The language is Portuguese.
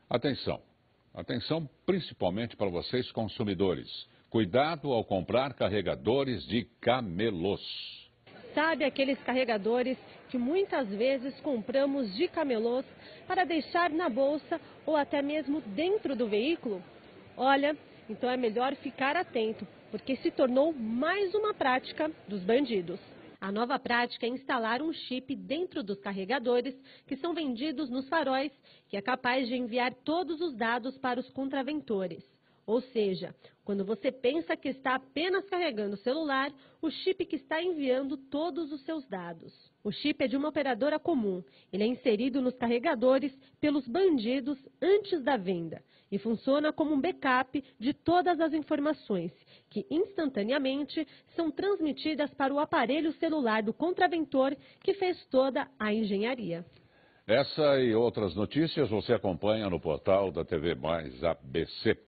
Atenção, atenção principalmente para vocês consumidores. Cuidado ao comprar carregadores de camelôs. Sabe aqueles carregadores que muitas vezes compramos de camelôs para deixar na bolsa ou até mesmo dentro do veículo? Olha, então é melhor ficar atento, porque se tornou mais uma prática dos bandidos. A nova prática é instalar um chip dentro dos carregadores que são vendidos nos faróis, que é capaz de enviar todos os dados para os contraventores. Ou seja, quando você pensa que está apenas carregando o celular, o chip que está enviando todos os seus dados. O chip é de uma operadora comum. Ele é inserido nos carregadores pelos bandidos antes da venda e funciona como um backup de todas as informações que instantaneamente são transmitidas para o aparelho celular do contraventor que fez toda a engenharia. Essa e outras notícias você acompanha no portal da TV Mais ABC.